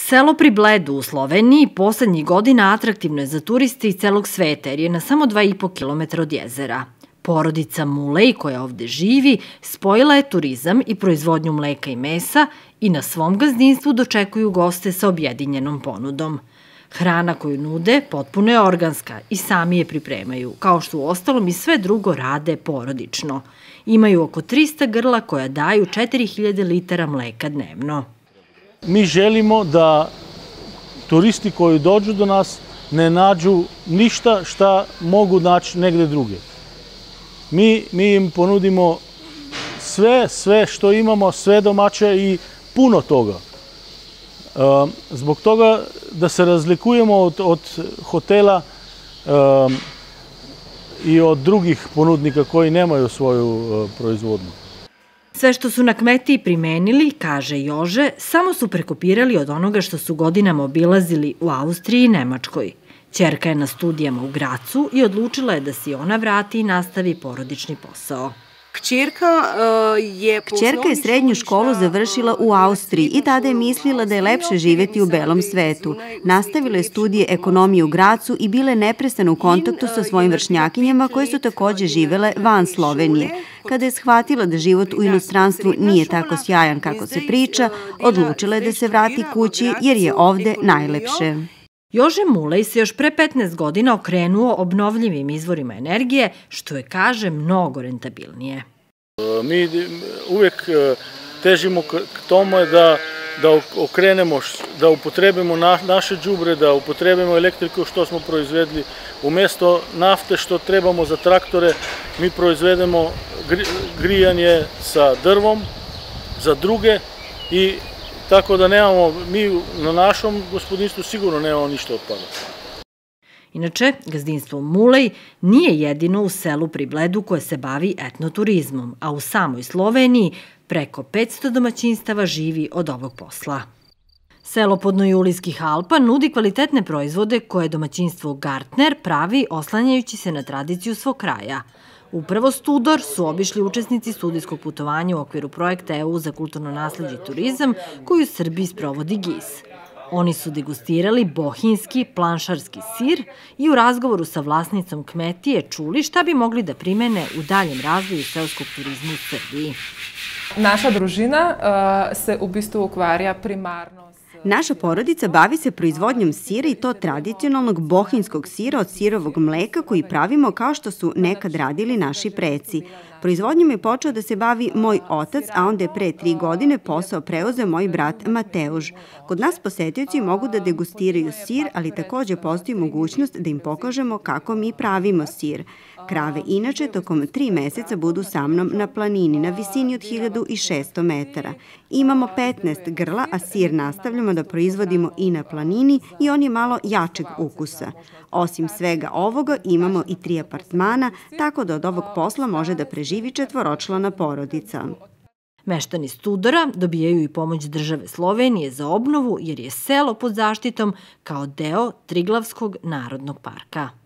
Selo pri Bledu u Sloveniji poslednjih godina atraktivno je za turiste iz celog sveta jer je na samo 2,5 km od jezera. Porodica Mulej koja ovde živi spojila je turizam i proizvodnju mleka i mesa i na svom gazdinstvu dočekuju goste sa objedinjenom ponudom. Hrana koju nude potpuno je organska i sami je pripremaju, kao što u ostalom i sve drugo rade porodično. Imaju oko 300 grla koja daju 4000 litara mleka dnevno. Mi želimo da turisti koji dođu do nas ne nađu ništa šta mogu naći negde druge. Mi im ponudimo sve što imamo, sve domaće i puno toga. Zbog toga da se razlikujemo od hotela i od drugih ponudnika koji nemaju svoju proizvodnju. Sve što su na kmetiji primenili, kaže Jože, samo su prekopirali od onoga što su godinama obilazili u Austriji i Nemačkoj. Ćerka je na studijama u Gracu i odlučila je da se ona vrati i nastavi porodični posao. Kćerka je srednju školu završila u Austriji i tada je mislila da je lepše živeti u belom svetu. Nastavila je studije ekonomije u Gracu i bila je neprestano u kontaktu sa svojim vršnjakinjama koje su takođe živele van Slovenije. Kada je shvatila da život u inostranstvu nije tako sjajan kako se priča, odlučila je da se vrati kući jer je ovde najlepše. Jože Mulej se još pre 15 godina okrenuo obnovljivim izvorima energije, što je, kaže, mnogo rentabilnije. Mi uvek težimo k tome da okrenemo, da upotrebimo naše đubre, da upotrebimo elektriku što smo proizvedli. Umesto nafte što trebamo za traktore, mi proizvedemo grijanje sa drvom za druge i tako da nemamo, mi na našom gospodinstvu sigurno nemamo ništa otpada. Inače, gazdinstvo Mulej nije jedino u selu pri Bledu koje se bavi etnoturizmom, a u samoj Sloveniji preko 500 domaćinstava živi od ovog posla. Selo Podnojulijskih Alpa nudi kvalitetne proizvode koje domaćinstvo Gartner pravi oslanjajući se na tradiciju svog kraja. Upravo Studor su obišli učesnici studijskog putovanja u okviru projekta EU za kulturno nasleđe i turizam koju u Srbiji sprovodi GIS. Oni su degustirali bohinjski planšarski sir i u razgovoru sa vlasnicom kmetije čuli šta bi mogli da primene u daljem razvoju seoskog turizma u Srbiji. Naša družina se u bistvu ukvarja primarno. Naša porodica bavi se proizvodnjom sira i to tradicionalnog bohinjskog sira od sirovog mleka koji pravimo kao što su nekad radili naši preci. Proizvodnjom je počeo da se bavi moj otac, a onda je pre 3 godine posao preuzeo moj brat Mateuš. Kod nas posetioci mogu da degustiraju sir, ali takođe postoji mogućnost da im pokažemo kako mi pravimo sir. Krave inače tokom 3 meseca budu sa mnom na planini na visini od 1600 metara. Imamo 15 grla, a sir nastavljamo da proizvodimo i na planini i on je malo jačeg ukusa. Osim svega ovoga imamo i 3 apartmana, tako da od ovog posla može da preživi 4-člana porodica. Meštani Studora dobijaju i pomoć države Slovenije za obnovu jer je selo pod zaštitom kao deo Triglavskog narodnog parka.